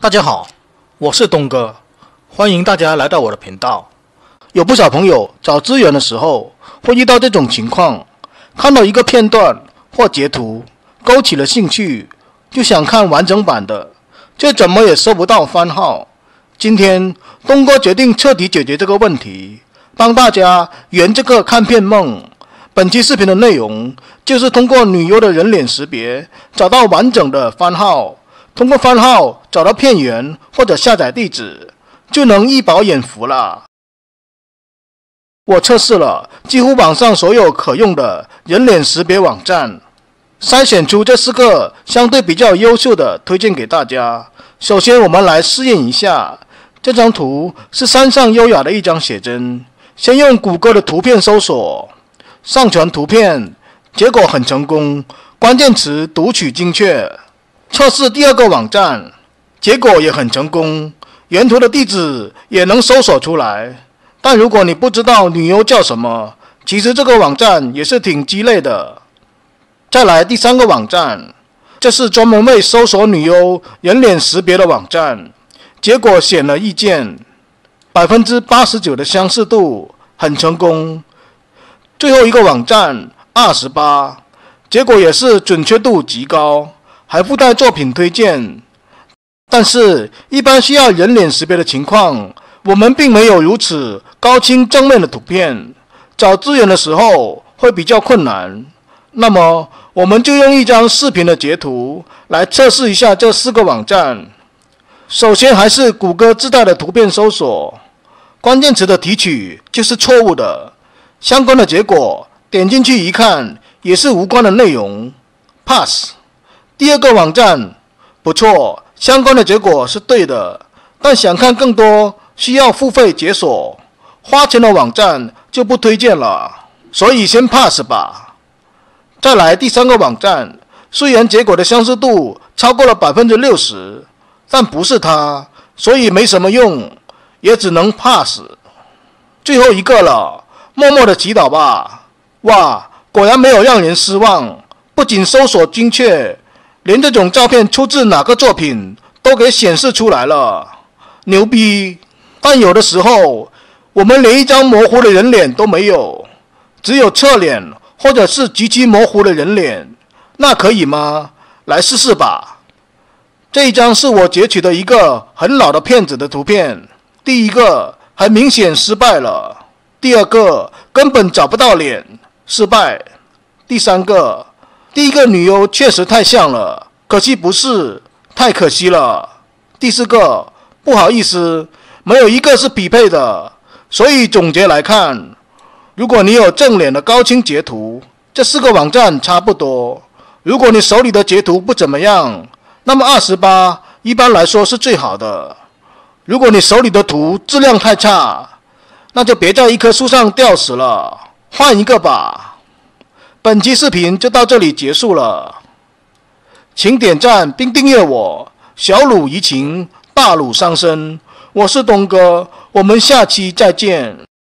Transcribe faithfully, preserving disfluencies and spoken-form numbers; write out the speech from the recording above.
大家好，我是东哥，欢迎大家来到我的频道。有不少朋友找资源的时候会遇到这种情况，看到一个片段或截图，勾起了兴趣，就想看完整版的，却怎么也搜不到番号。今天东哥决定彻底解决这个问题，帮大家圆这个看片梦。本期视频的内容就是通过女优的人脸识别，找到完整的番号。通过番号找到片源或者下载地址，就能一饱眼福了。我测试了几乎网上所有可用的人脸识别网站，筛选出这四个相对比较优秀的，推荐给大家。首先，我们来试验一下。这张图是山上优雅的一张写真。先用谷歌的图片搜索，上传图片，结果很成功，关键词读取精确。测试第二个网站，结果也很成功，原图的地址也能搜索出来。但如果你不知道女优叫什么，其实这个网站也是挺鸡肋的。再来第三个网站，这是专门为搜索女优人脸识别的网站，结果显而易见， 百分之八十九 的相似度，很成功。最后一个网站二十八，结果也是准确度极高，还附带作品推荐。但是一般需要人脸识别的情况，我们并没有如此高清正面的图片，找资源的时候会比较困难。那么我们就用一张视频的截图来测试一下这四个网站。首先还是谷歌自带的图片搜索，关键词的提取就是错误的，相关的结果点进去一看也是无关的内容， pass。第二个网站不错，相关的结果是对的，但想看更多需要付费解锁，花钱的网站就不推荐了，所以先 pass 吧。再来第三个网站，虽然结果的相似度超过了 百分之六十， 但不是它，所以没什么用，也只能 pass。最后一个了，默默的祈祷吧。哇，果然没有让人失望，不仅搜索精确，连这种照片出自哪个作品都给显示出来了，牛逼！但有的时候，我们连一张模糊的人脸都没有，只有侧脸或者是极其模糊的人脸，那可以吗？来试试吧。这一张是我截取的一个很老的片子的图片，第一个很明显失败了，第二个根本找不到脸，失败，第三个。第一个女优确实太像了，可惜不是，太可惜了。第四个，不好意思，没有一个是匹配的。所以总结来看，如果你有正脸的高清截图，这四个网站差不多。如果你手里的截图不怎么样，那么二十八一般来说是最好的。如果你手里的图质量太差，那就别在一棵树上吊死了，换一个吧。本期视频就到这里结束了，请点赞并订阅我。小鲁怡情，大鲁伤身。我是东哥，我们下期再见。